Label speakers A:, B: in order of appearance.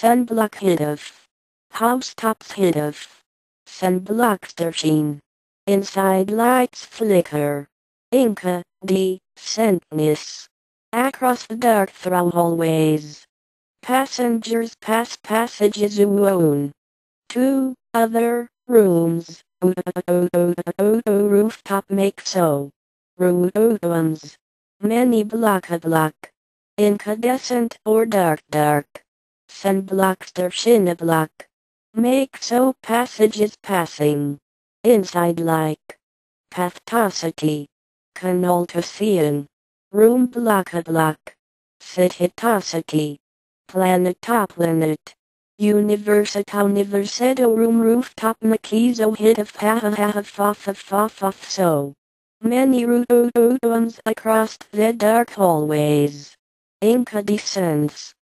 A: Sunblock Hittoff. Housetops Hittoff. Sunblocks der sheen. Inside lights flicker. Inca, decentness. Across the dark through hallways. Passengers pass passages alone. Two other rooms. Rooftop make so. Rooms. Many block a block. Incandescent or dark. Sunblocks der shin block. Make so passages passing. Inside like. Pathtosity. Canaltosian. Room block a block. Cititosity. Planet. Universiteto room rooftop makizo hittoff ha so. Many rooms across the dark hallways. Incandescence.